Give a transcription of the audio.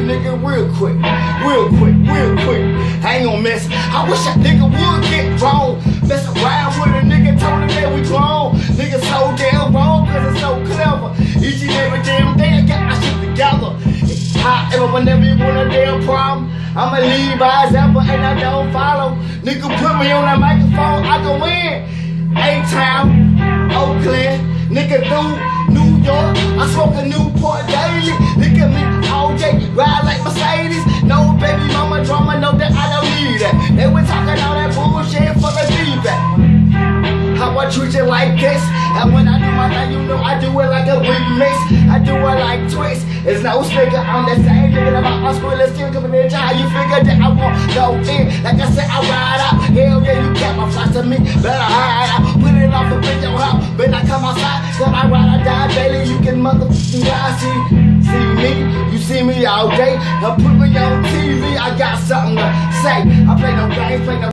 nigga real quick. I ain't gon' mess. I wish a nigga would get drawn. Mess around with a nigga, told him that we grown. Niggas so damn wrong, cause it's so clever. Each and every damn day I got my shit together. However, whenever you want a damn problem, I'ma lead by example and I don't follow. Nigga put me on that microphone, I go in. A-Town, Oakland, nigga through New York. I smoke a Newport daily. Look at me all day, ride like Mercedes. No baby mama drama, know that I don't need that. They were talking all that bullshit for the feedback. How I treat you like this. And when I do my thing, you know I do it like a remix. I do it like Twist. It's no sticker, I'm the same nigga about my school. Let's still come in. How you figure that I won't go in? Like I said, I ride out. Hell yeah, you can't my flies to me. Better hide out. Put it off up in your house. Better I come outside. Cause I ride or die daily. You can motherfucking die. See me. You see me all day. Now put me on TV. I got something to say. I play no games, play no